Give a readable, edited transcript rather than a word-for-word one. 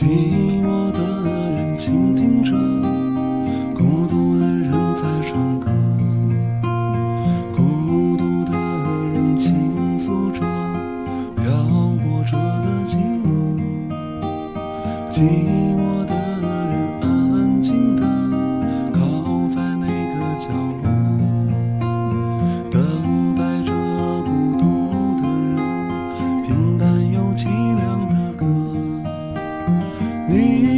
寂寞的人倾听着，孤独的人在唱歌，孤独的人倾诉着漂泊着的寂寞，寂寞的人安静地靠在那个角落，等待着孤独的人平淡又凄凉的歌。你